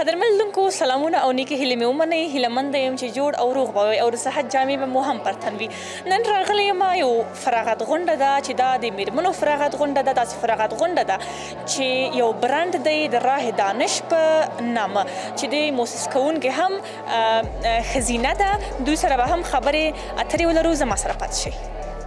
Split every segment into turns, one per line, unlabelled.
قدرمنونکو سلامونه او نیکی هیله مې ومنئ هیلهمنده یم چې جوړ او روغ به وئ او د صحت جامې به مو هم پر تن وي. نن راغلی یم یو فراغت غونډه ده چې دا د میرمنو فراغت غونډه ده. داسې فراغت غونډه ده چې یو برند دی د راه دانش په نامه چې د موسس کوونکې هم ښځینه ده. دوی سره به هم خبرې اترې ولرو. زما سره پاتې شئ.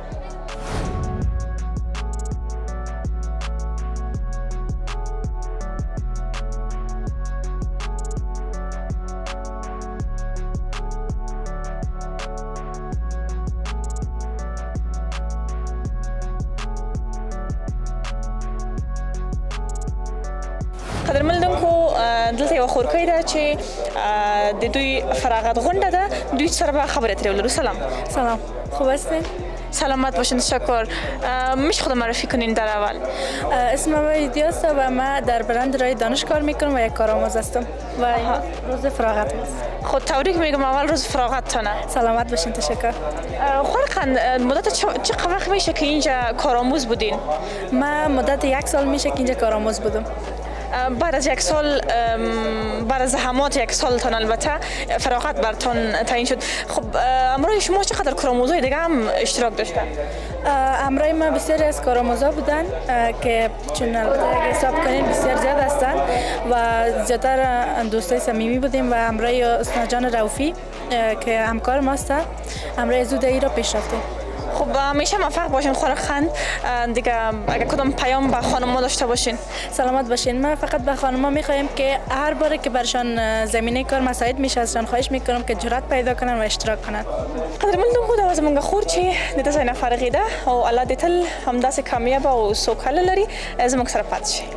قدرمنونکو دلته یوه خورکۍ ده چې د دوی فراغت غونډه ده. دوی سره به خبرې اترې ولرو. سلام.
سلام، خوب هستین؟
سلامت باشین، تشکر. میشه خود معرفی کنین در اول؟
اسم من ایدیاست و من در برند رای دانش کار میکنم و یک کارآموز هستم و روز فراغت است.
خود تبریک میگم اول روز فراغتتانه.
سلامت باشین، تشکر.
خورقن مدت چه وقت میشه که اینجا کارآموز بودین؟
من مدت 1 سال میشه که اینجا کارآموز بودم.
بعد از 1 سال، بعد از زحمات 1 سالتان البته فراغت برتان تعیین شد. خب امروز شما چقدر کارآموزای دیگه هم اشتراک داشتن؟
امروز ما بسیاری از کارآموزا بودن که چون البته اگه حساب کنین بسیار زیاد هستن و زیادتر دوستای صمیمی بودیم و امروز اسنا جان روفی که همکار ماست امروز زود ای را پیش رفتیم.
خب همیشه موفق باشین خورخند. دیگه اگه کدام پیام به خانم‌ها داشته باشین؟
سلامت باشین. من فقط به خانم‌ها می‌خوایم که هر باره که برشان زمینه کار مساعد میشه ازشان خواهش میکنم که جرأت پیدا کنن و اشتراک کنن.
قدرمنونکو دا زمونږ خور چې د ځای نه فارغې ده او الله دې تل همداسې کامیابه او سوکاله لري. زموږ سره پاتې شئ.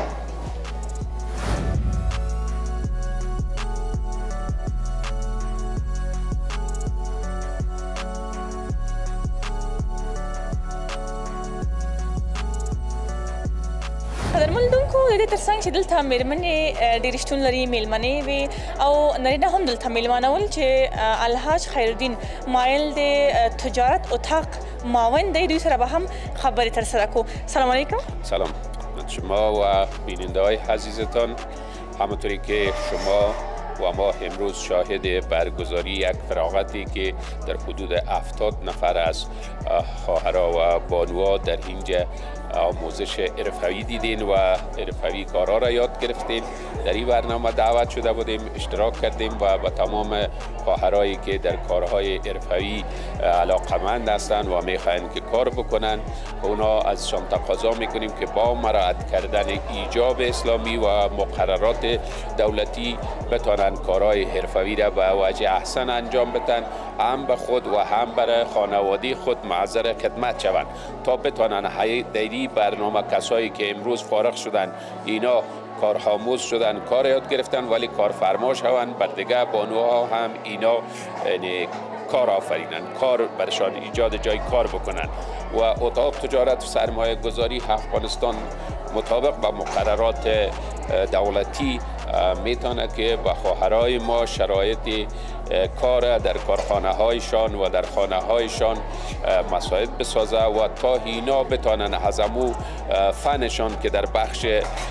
قدرمنونکو د دې ترڅنګ چې دلته میرمنې ډېرې شتون لري، میلمنې وي او نارینه هم دلته میلمانه ول چې الحاج خیرالدین مایل د تجارت اتاق معاون دی. دوی سره به هم خبرې ترسره کو. سلام علیکم.
سلام خدمت شما و بیننده های عزیزتان. همونطوری که شما و ما امروز شاهد برگزاری یک فراغتی که در حدود 70 نفر از خواهرها و بانوها در اینجا آموزش حرفه‌ای دیدین و حرفه‌ای کارها را یاد گرفتین. در این برنامه دعوت شده بودیم، اشتراک کردیم و با تمام خواهرایی که در کارهای حرفه‌ای علاقمند هستند و میخواهند که کار بکنن اونا ازشان تقاضا میکنیم که با مراعات کردن ایجاب اسلامی و مقررات دولتی بتونن کارهای حرفه‌ای را به وجه احسن انجام بدن، هم به خود و هم برای خانواده خود معذر خدمت شوند تا بتونن در برنامه کسایی که امروز فارغ شدن اینا کارآموز شدن، کار یاد گرفتن ولی کارفرما شوند بر دیگه بانوها هم اینا کار آفرینن، کار برشان ایجاد جای کار بکنن. و اتاق تجارت و سرمایه گذاری افغانستان مطابق با مقررات دولتی میتونه که با خواهرای ما شرایط کار در کارخانه هایشان و در خانه هایشان مساعد بسازه و تا اینا بتانن هزمو فنشان که در بخش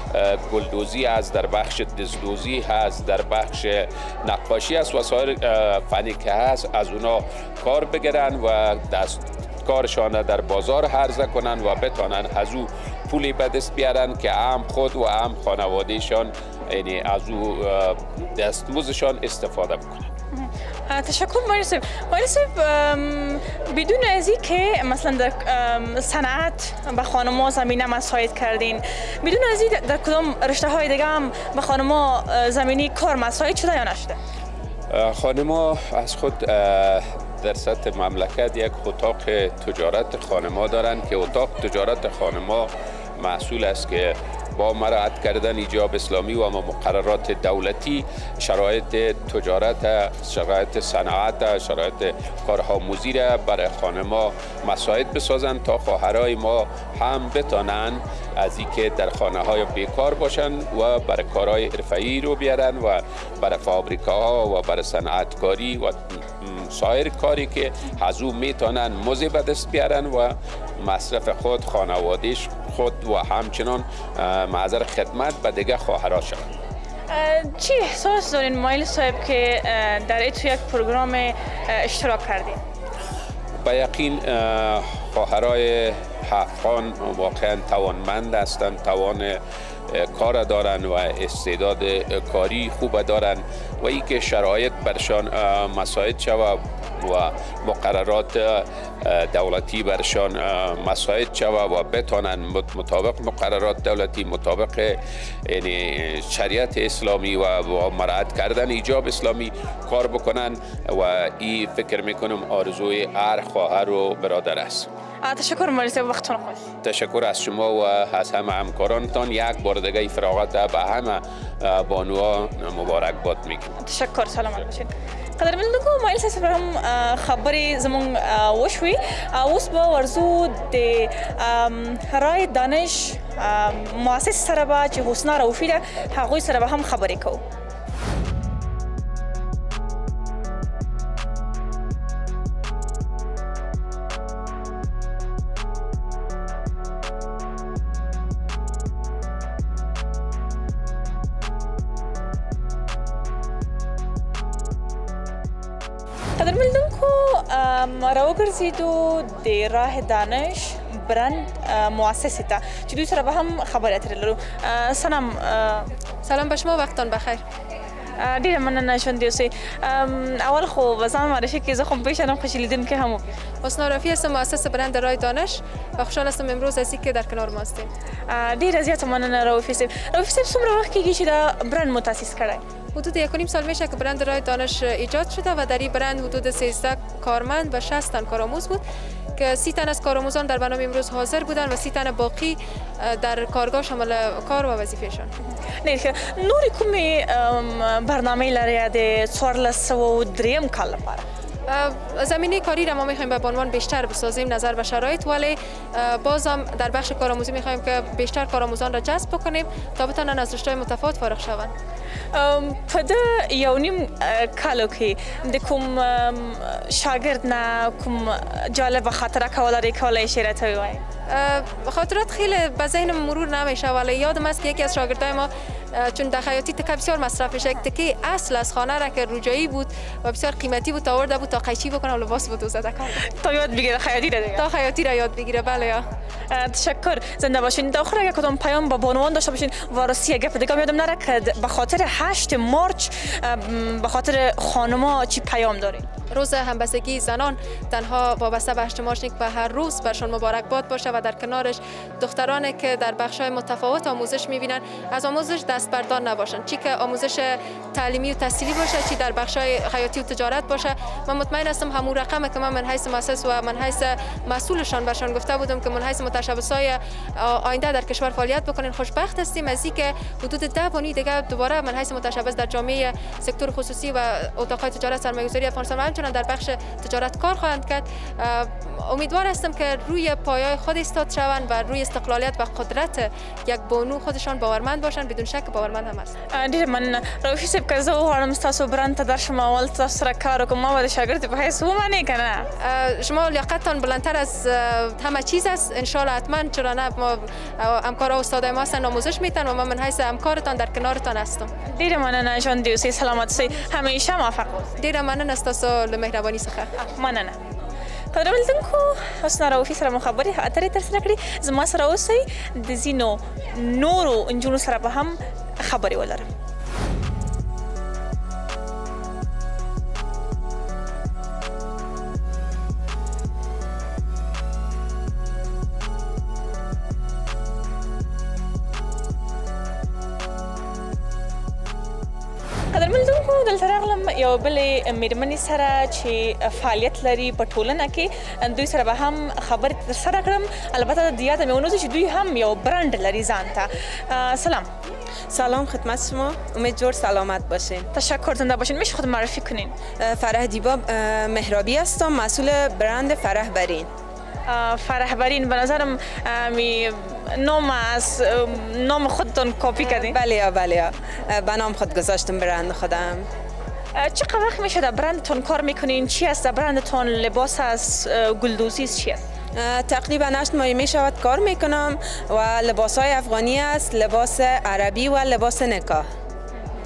گلدوزی هست، در بخش دزدوزی هست، در بخش نقاشی هست و سایر فنی که هست از اونا کار بگیرن و کارشان در بازار عرضه کنن و بتانن از او پولی به دست بیارن که هم خود و هم خانوادهشان یعنی از او دستمزدشان استفاده بکنن.
تشکر مایل صاحب. مایل صاحب بدون از این که مثلا در صنعت به خانم‌ها زمینه مساعد کردین، بدون از این در کدام رشته های دیگه هم به خانم‌ها زمینی کار مساعد شده یا نشده؟
خانم‌ها از خود در سطح مملکت یک اتاق تجارت خانم‌ها دارند که اتاق تجارت خانم‌ها مسئول است که با مراعات کردن ایجاب اسلامی و مقررات دولتی شرایط تجارت، شرایط صنعت، شرایط کارآموزی را برای خانم‌ها مساعد بسازند تا خواهرای ما هم بتانند از اینکه در خانه‌های بیکار باشند و برای کارهای حرفه‌ای رو بیارن و برای فابریکاها و برای صنعتکاری و سایر کاری که از او میتونن موزه به دست بیارن و مصرف خود، خانوادهش خود و همچنان معذر خدمت به دیگه خواهرها شوند.
چی احساس دارین مایل صاحب که در تو یک پروگرام اشتراک کردین؟
با یقین خواهرای افغان واقعا توانمند هستند، توان کار دارن و استعداد کاری خوب دارن و ای که شرایط برشان مساعد شود و مقررات دولتی برشان مساعد شود و بتانن مطابق مقررات دولتی، مطابق یعنی شریعت اسلامی و مراعات کردن ایجاب اسلامی کار بکنن و این فکر میکنم آرزوی هر خواهر و برادر است.
تشکر مالی وقتتون خوش.
تشکر از شما و از همه همکارانتان. یک بار دیگه فراغت به همه بانوها مبارک باد میگم.
تشکر، سلامت باشین. قدر مندگو مایل سیسه برام خبری زمون وشوی اوس با ورزو د رای دانش مؤسس سره با چې حسنا روفی ده هغوی سره به هم خبرې کوو. قدر مندونکو راوګرځېدو د راه دانش برند مؤسسه ته چې دوی سره به هم خبرې اترې لرو.
سلام به شما، وقتتان بخیر.
ډیره مننه ژوندي اوسئ. اول خو به ځان معرفي کړئ، زه خو پیژنم خو چې لیدونکي هم وپېژني.
حسنا رفیع هستم، مؤسس برند رای دانش و خوشحال هستم امروز از اینکه در کنار ما هستیم.
ډیره زیاته مننه رفیع صاحب. رفیع صاحب څومره وخت کېږي چې دا برند متاسس کړی؟
حدود 1.5 سال میشه که برند رای دانش ایجاد شده و در این برند حدود 13 کارمند و 60 تن کارآموز بود که 30 تن از کارآموزان در برنامه امروز حاضر بودند و 30 تن باقی در کارگاه شامل کار و وظیفهشان.
نه نوری کومې برنامه لري د 1403 کال لپاره؟
زمینه کاری را ما میخوایم به بانوان بیشتر بسازیم نظر به شرایط، ولی باز هم در بخش کارآموزی میخوایم که بیشتر کارآموزان را جذب بکنیم تا بتونن از رشته‌های متفاوت فارغ شوند.
په د یو نیم کالو کې د کوم شاګرد نه کوم جالب خاطره کوله کولی شي راته ووایي؟
خاطرات خیلی به ذهنم مرور نمیشه، ولی یادم است که یکی از شاگردای ما چون در خیاطی تکه بسیار مصرف میشه، یک تکه اصل از خانه را که روجایی بود و بسیار قیمتی بود آورده بود تا قیچی بکنه و لباس بدوزه در کار
تا یاد بگیره خیاطی را دیگه.
تا خیاطی را یاد بگیره. بله یا
تشکر، زنده باشین. در آخر اگه کدام پیام با بانوان داشته باشین و راستی گپ دیگه یادم نره که به خاطر 8 مارچ به خاطر خانما چی پیام دارین؟
روز همبستگی زنان تنها وابسته به 8 مارچ نیست، به هر روز برشان مبارکباد باشه و در کنارش دخترانی که در بخش‌های متفاوت آموزش می‌بینن از آموزش دست بردار نباشن، چی که آموزش تعلیمی و تحصیلی باشه، چی در بخش‌های خیاطی و تجارت باشه. من مطمئن هستم همون رقمی که من حیث مؤسس و من حیث مسئولشان برشان گفته بودم که من حیث متشبثای آینده در کشور فعالیت بکنین، خوشبخت هستیم از اینکه حدود 10 بانی دیگه دوباره من حیث متشبث در جامعه سکتور خصوصی و اتاق‌های تجارت سرمایه‌گذاری افغانستان در بخش تجارت کار خواهند کرد. امیدوار هستم که روی پایه‌های خود ایستاد شوند و روی استقلالیت و قدرت یک بانو خودشان باورمند باشند. بدون شک باورمند هم است.
ډیر مننه رفیع صاحب، که زه وغواړم ستاسو برند ته درشم اول تاسو سره کار وکړم، ما به د شاګرد په حیث ومنئ که نه؟
شما لیاقتتان بلندتر از همه چیز است انشالله، حتما. چرا نه؟ ما همکارا و استادای ما هستند آموزش میتن و ما من حیث همکارتان در کنارتان هستم.
ډیر مننه ژوندي اوسئ، سلامت اوسئ، همیشه موفق اوسئ.
ډیر مننه ستاسو له مهرباني څخه.
مننه. قدر مندونکو حسنا روفی سره مخابرې اترې ترسره کړې. زما سره اوسئ د ځینو نورو نجونو سره به هم خبرې ولرم. قدرمنونکو دلته راغلم یو بلې میرمنې سره چې فعالیت لري په ټولنه کې، دوی سره به هم خبرې ترسره کړم. البته د یاده مې ونوځي چې دوی هم یو برند لري ځان ته. سلام.
سلام خدمت شما، امیدوار سلامت باشین.
تشکر، زنده باشین. میشه خود معرفی کنین؟
فرح دیبا مهرابی هستم، مسئول برند فرح برین.
فرح برین به نظرم نام از نام خودتون کپی کردین؟
بله بله، به نام خود گذاشتم برند خودم.
چقدر وقت میشه در برندتون کار میکنین؟ چی است در برندتون؟ لباس است؟ گلدوزی است؟ چی است؟
تقریبا 8 ماه می شود کار میکنم و لباس های افغانی است، لباس عربی و لباس نکاح.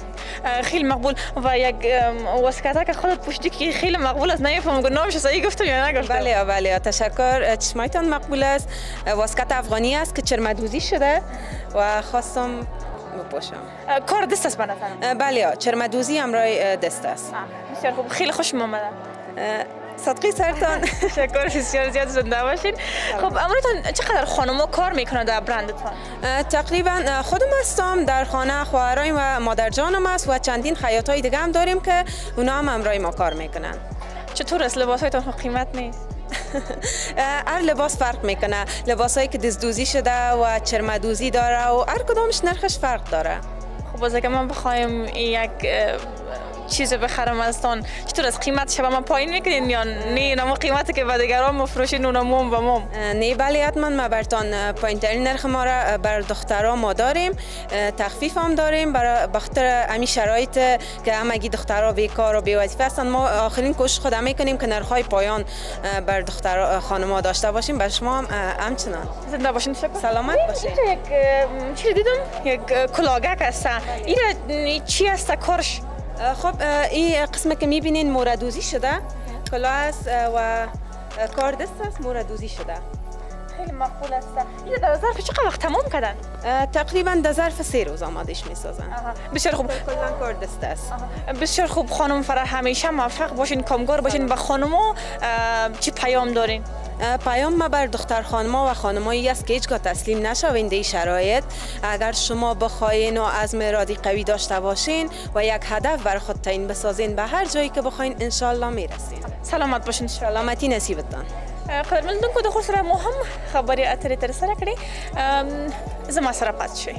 خیلی مقبول و یک واسکتا که خودت پوشیدی که خیلی مقبول است. نمیفهمم نامش صحیح گفتم یا نگفتم.
بله تشکر. چشمایتان مقبول است. واسکت افغانی است که چرمدوزی شده و خواستم بپوشم.
کار دست است به نظرم.
بله چرمدوزی همراه دست است.
بسیار خوب. خیلی خوشم آمده.
صدقی سرتان.
تشکر بسیار زیاد زنده باشین. خب امروزتون چقدر خانم‌ها کار میکنن در برندتون؟
تقریبا خودم هستم در خانه، خواهرای و مادر جانم است و چندین خیاطای دیگه هم داریم که اونا هم همراه ما کار میکنن.
چطور است لباسایتون قیمت نیست؟
هر لباس فرق میکنه. لباسایی که دزدوزی شده و چرمدوزی داره و هر کدامش نرخش فرق داره.
خب باز اگه من بخوایم یک چیز بخرم ازتون چطور از قیمتش به من پایین میکنین یا نه نمو قیمتی که به دیگران مفروشین اونم موم و موم؟
نه بله حتما ما برتان پایین‌ترین نرخ ما را بر دخترها ما داریم. تخفیف هم داریم برای بخاطر همین شرایط که همگی دخترها بیکار و بی‌وظیفه هستن. ما آخرین کوشش خود میکنیم که نرخ‌های پایان بر دختر خانم‌ها داشته باشیم. بر شما هم همچنان.
زنده باشین.
سلامت باشین.
یک چی دیدم یک کلاگک است. این چی است کارش؟
خب این قسمه که میبینین موردوزی شده کلاه است و کار دست است موردوزی شده.
خیلی مقبول است. این در ظرف چقدر وقت تمام کردن؟
تقریبا در ظرف 3 روز آمادش میسازن.
بسیار خوب.
کلا کار دست است.
بسیار خوب. خانم فرح همیشه موفق باشین، کامگار باشین. به خانم‌ها چی پیام دارین؟
پیام ما بر دختر خانم‌ها و خانمایی است که هیچگاه تسلیم نشوین در شرایط. اگر شما بخواین و عزم ارادی قوی داشته باشین و یک هدف بر خود تعیین بسازین، به هر جایی که بخواین ان شاء الله میرسین.
سلامت باشین.
سلامتی نصیبتان.
قدرمنتون کو د خور سره مهم خبري اترې تر سره کړې زما سره پات شي.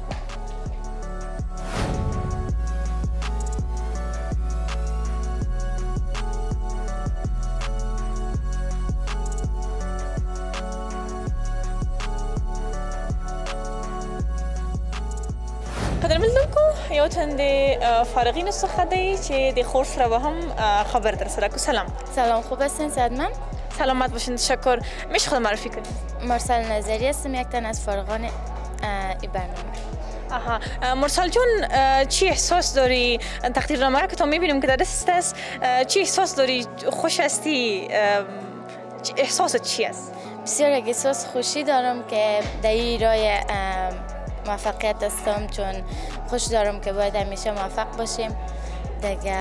قدرمنتونکو یو تن د فارغین څخه دی چې د خور سره به هم خبر در سره کو.
سلام خوب هستین صدمن؟
سلامت باشین. تشکر. میشه خود معرفی کنید؟
مرسل نظری هستم، یک تن از فارغان این برنامه.
مرسل جون چی احساس داری؟ تقدیرنامه را که تا میبینیم که در دست است، چی احساس داری؟ خوش هستی؟ احساست چی است؟
بسیار یک احساس خوشی دارم که در این راه موفقیت هستم، چون خوش دارم که باید همیشه موفق باشیم دیگه.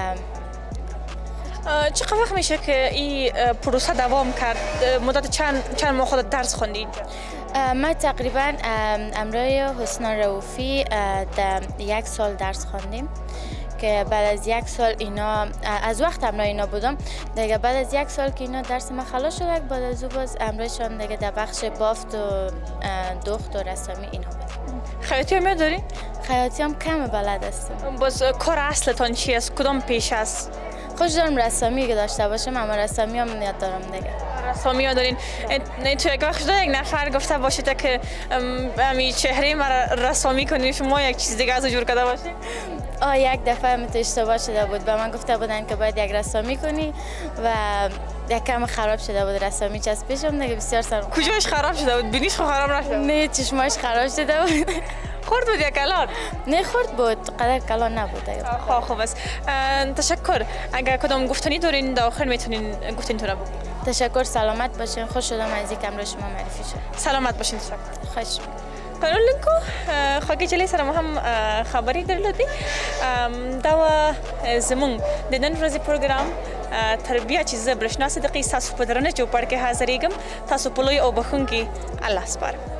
چقدر وقت میشه که این پروسه دوام کرد؟ مدت چند ماه خودت درس خوندی اینجا؟
ما تقریبا همراه حسنا رؤوفی 1 سال درس خواندیم که بعد از 1 سال اینا از وقت همراه اینا بودم دیگه. بعد از 1 سال که اینا درس ما خلاص شد، بعد از او باز همراهشان دیگه در بخش بافت و دوخت و رسامی اینا بودیم.
خیاطی هم یاد داری؟
خیاطی هم کم بلد هستم.
باز کار اصلتان چی است؟ کدام پیش است؟
خوش دارم رسامی که داشته باشم، اما رسامی هم یاد دارم دیگه.
رسامی یاد دارین؟ تو یک وقت یک نفر گفته باشید که همین چهره مرا رسامی کنین، شما یک چیز دیگه از جور کرده باشید؟
یک دفعه تو اشتباه شده بود، به من گفته بودن که باید یک رسامی کنی و یک کم خراب شده بود رسامی چسبیشم دیگه. بسیار سرم.
کجاش خراب شده بود؟ بینیش خراب نشده؟
نه چشماش خراب شده بود.
خورد بود یا کلان؟
نه خورد بود، قدر کلان نبود.
خوب است. تشکر. اگر کدام گفتنی دارین داخل میتونین گفتین تو رو بگید.
تشکر. سلامت باشین. خوش شدم از اینکه امروز شما معرفی شد.
سلامت باشین. تشکر.
خوش.
قانونکو خاکی جلی سره هم خبری درلودی. دا زمون د نن ورځې پروګرام تربیه چې زه برېښنا صدیقي ستاسو په درنه چوپړ کې حاضرېږم. تاسو په لوی او بخښونکي الله سپارم.